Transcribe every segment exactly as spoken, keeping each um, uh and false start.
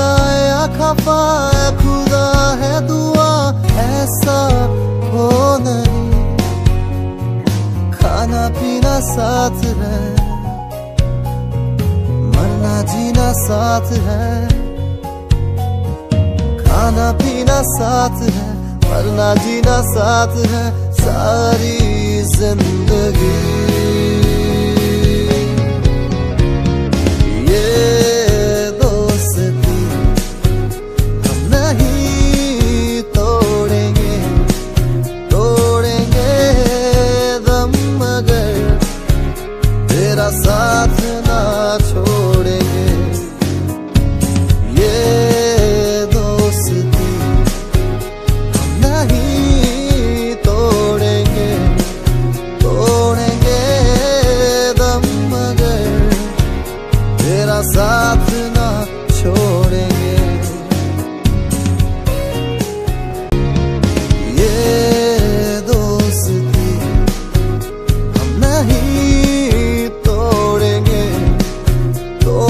खुदा या खफा है, खुदा है दुआ ऐसा हो नहीं। खाना पीना साथ है, मरना जीना साथ है। खाना पीना साथ है, मरना जीना साथ है, सारी जिंदगी। ये दोस्ती हम नहीं तोड़ेंगे, तोड़ेंगे दम मगर तेरा साथ ना छोड़ेंगे। ये दोस्ती हम नहीं तोड़ेंगे, तोड़ेंगे दम मगर तेरा साथ ना छोड़ेंगे। ये दोस्ती हम नहीं तोड़ेंगे,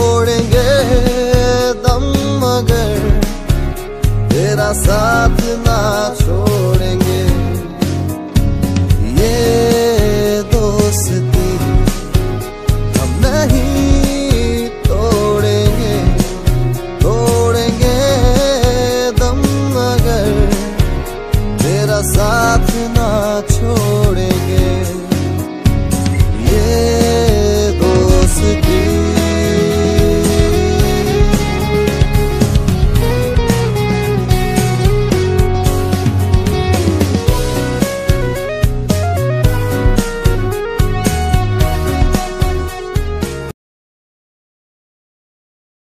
तोड़ेंगे दम मगर तेरा साथ ना